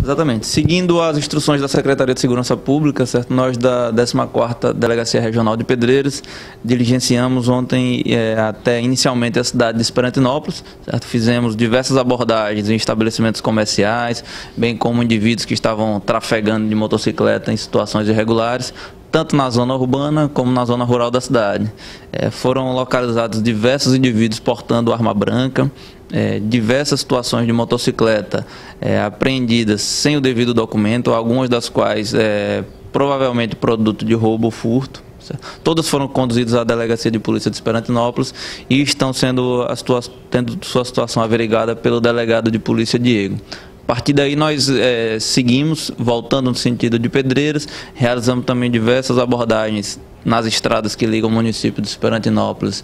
Exatamente. Seguindo as instruções da Secretaria de Segurança Pública, certo? Nós da 14ª Delegacia Regional de Pedreiras diligenciamos ontem até inicialmente a cidade de Esperantinópolis, certo? Fizemos diversas abordagens em estabelecimentos comerciais, bem como indivíduos que estavam trafegando de motocicleta em situações irregulares, tanto na zona urbana como na zona rural da cidade. Foram localizados diversos indivíduos portando arma branca, diversas situações de motocicleta apreendidas sem o devido documento, algumas das quais provavelmente produto de roubo ou furto. Todas foram conduzidas à Delegacia de Polícia de Esperantinópolis e estão tendo sua situação averiguada pelo delegado de polícia Diego. A partir daí nós seguimos, voltando no sentido de Pedreiras, realizamos também diversas abordagens nas estradas que ligam o município de Esperantinópolis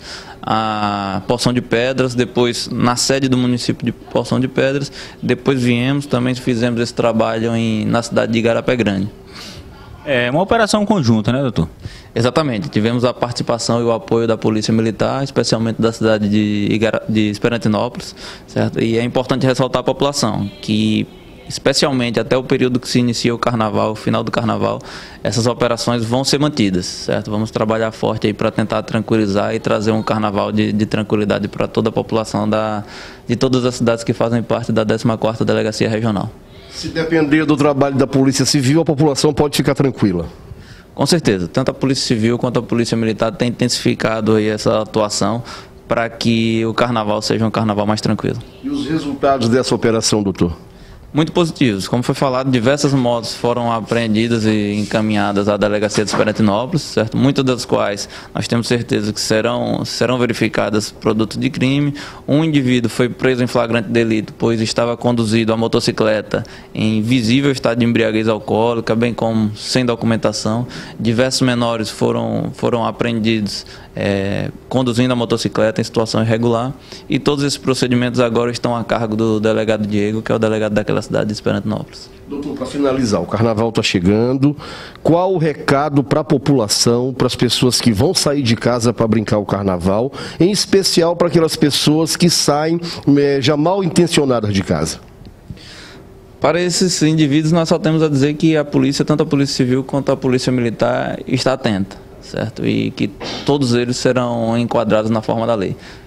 a Poção de Pedras, depois na sede do município de Poção de Pedras, depois também fizemos esse trabalho na cidade de Igarapé Grande. É uma operação conjunta, né, doutor? Exatamente, tivemos a participação e o apoio da Polícia Militar, especialmente da cidade de Esperantinópolis, certo? E é importante ressaltar a população que, especialmente até o período que se inicia o carnaval, o final do carnaval, essas operações vão ser mantidas, certo? Vamos trabalhar forte aí para tentar tranquilizar e trazer um carnaval de tranquilidade para toda a população de todas as cidades que fazem parte da 14ª Delegacia Regional. Se depender do trabalho da Polícia Civil, a população pode ficar tranquila? Com certeza, tanto a Polícia Civil quanto a Polícia Militar têm intensificado aí essa atuação para que o carnaval seja um carnaval mais tranquilo. E os resultados dessa operação, doutor? Muito positivos. Como foi falado, diversas motos foram apreendidas e encaminhadas à Delegacia de Esperantinópolis, certo? Muitas das quais nós temos certeza que serão verificadas produto de crime. Um indivíduo foi preso em flagrante delito, pois estava conduzindo a motocicleta em visível estado de embriaguez alcoólica, bem como sem documentação. Diversos menores foram apreendidos conduzindo a motocicleta em situação irregular, e todos esses procedimentos agora estão a cargo do delegado Diego, que é o delegado daquela cidade de Esperantinópolis. Doutor, para finalizar, o carnaval está chegando. Qual o recado para a população, para as pessoas que vão sair de casa para brincar o carnaval, em especial para aquelas pessoas que saem já mal intencionadas de casa? Para esses indivíduos, nós só temos a dizer que a polícia, tanto a Polícia Civil quanto a Polícia Militar, está atenta, certo? E que todos eles serão enquadrados na forma da lei.